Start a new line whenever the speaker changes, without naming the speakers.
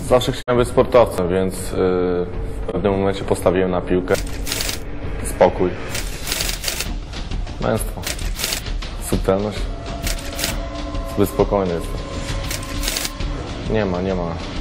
Zawsze chciałem być sportowcem, więc w pewnym momencie postawiłem na piłkę. Spokój. Męstwo. Subtelność. Zbyt spokojny jestem. Nie ma.